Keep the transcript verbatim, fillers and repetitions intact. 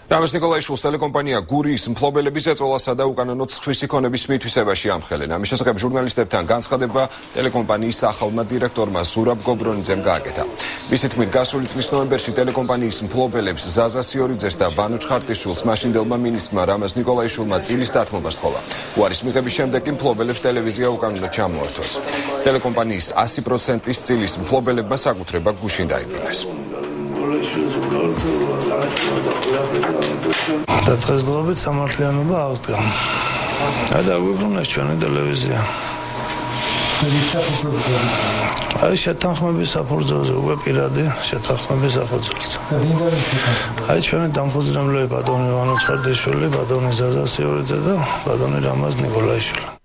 რამაზ ნიკოლაიშვილს ტელეკომპანია გურიის მფლობელები ზეწოლასა და უკანონოდ სხვისი ქონების მითვისებაში ამხელენ. ამის შესახებ ჟურნალისტებთან განცხადება ტელეკომპანიის ახალმა დირექტორმა ზურაბ გობრონიძემ გააკეთა. მისი თქმით, გასული წლის ნოემბერში ტელეკომპანიის მფლობელებს ზაზა და ვანუჩხარტიშვილს მაშინდელმა მინისტრმა რამაზ ნიკოლაიშვილმა წლის დათმობა სთხოვა. უარის მიღების შემდეგ კი მფლობელებს ტელევიზია უკანონოდ ჩამოართვეს. ტელეკომპანიის ასი პროცენტის წილის მფლობელებმა საკუთრება გუშინ დაიბრუნეს. და დღესდღეობით სამართლიანობა აღსდგა. აი დაგვიბრუნეს ჩვენი ტელევიზია. აი შეთანხმების საფუძველზე, უკვე პირადი შეთანხმების საფუძველზე. აი ჩვენი დამფუძნებლები ბატონი ვანუჩხარტიშვილი, ბატონი ზაზა და ბატონი რამაზ ნიკოლაიშვილი.